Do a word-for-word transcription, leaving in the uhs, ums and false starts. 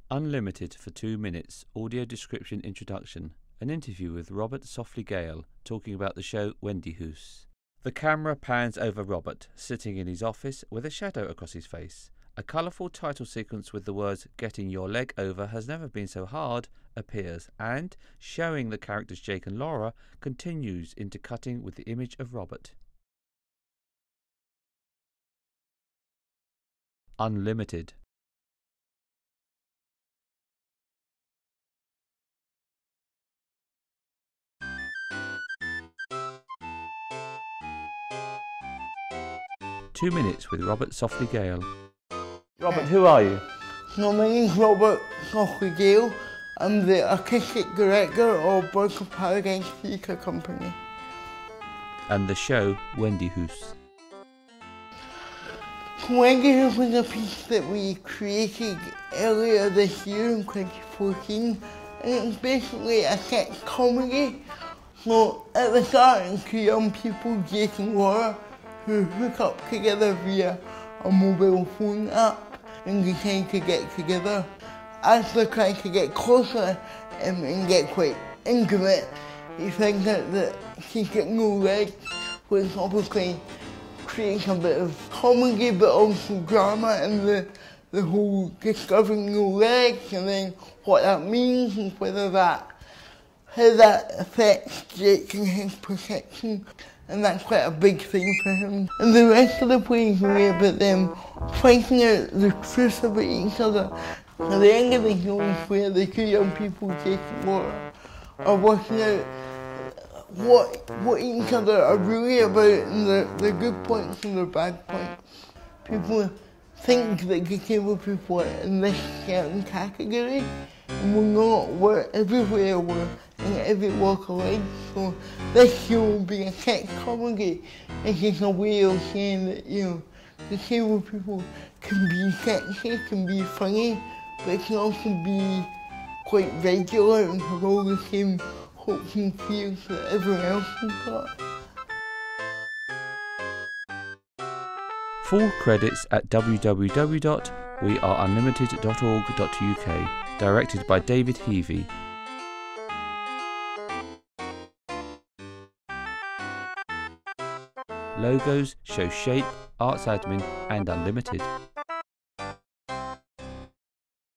Unlimited for two minutes, audio description introduction, an interview with Robert Softly Gale talking about the show Wendyhoose. The camera pans over Robert, sitting in his office with a shadow across his face. A colourful title sequence with the words "Getting your leg over has never been so hard" appears and, showing the characters Jake and Laura, continues into cutting with the image of Robert. Unlimited. Two minutes with Robert Softly Gale. Robert, who are you? My name's Robert Softly Gale. I'm the artistic director of Burke of Paradise Theatre Company. And the show Wendyhoose. Wendyhoose was a piece that we created earlier this year in twenty fourteen, and it's basically a sketch comedy. So at the start, it's two young people, Jake and Laura, who hook up together via a mobile phone app and decide to get together. As they're trying to get closer um, and get quite intimate, you find out that she's got no legs, which obviously creates a bit of comedy but also drama and the, the whole discovering no legs and then what that means and whether that, how that affects Jake and his perception. And that's quite a big thing for him. And the rest of the play is really about them finding out the truth about each other. At the end of the show is where the two young people, Jake and Laura, are working out what what each other are really about and their, their good points and their bad points. People think that disabled people are in this certain category, and we're not. We're everywhere. We're in every walk of life. So this show, being a sketch comedy, is just a way of saying that, you know, disabled people can be sexy, can be funny, but it can also be quite regular and have all the same hopes and fears that everyone else has got. Full credits at w w w dot we are unlimited dot org dot u k. Directed by David Heavey. Logos show Shape, Arts Admin and Unlimited.